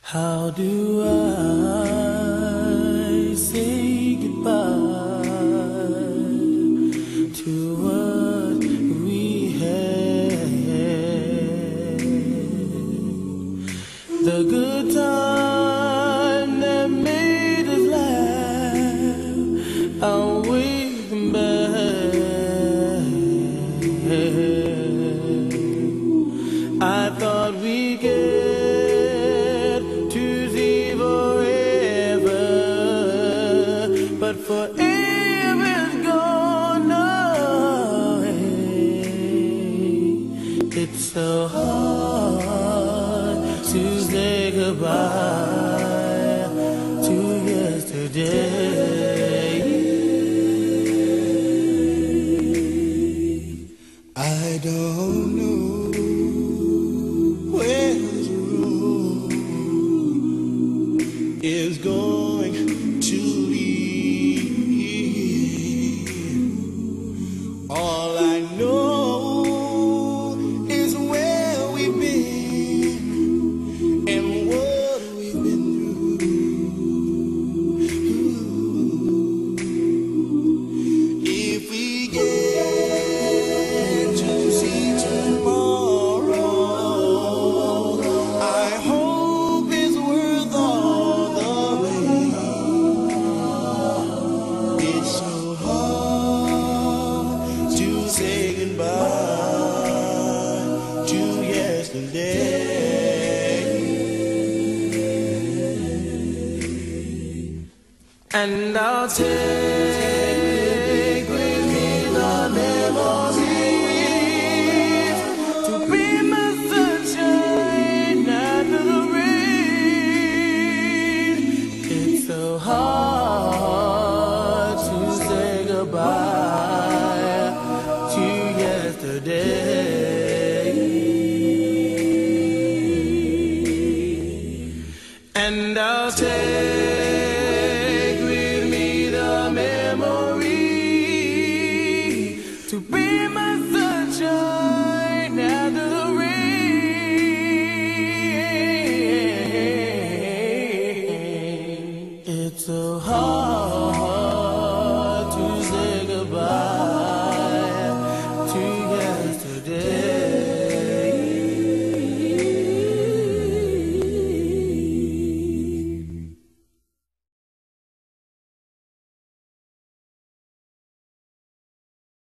How do I say goodbye to what we had? The good time that made us laugh, I'll wait them back. I thought we'd get to see forever, but forever's gone away. It's so hard to say goodbye to yesterday. I don't know where this road is going to lead. All I know is where we've been and what we've been through. If we get to see tomorrow, I hope it's worth all the pain. It's so hard to say goodbye to yesterday. And I'll take with me the memories to be my sunshine after the rain. It's so hard to say goodbye to yesterday. And I'll take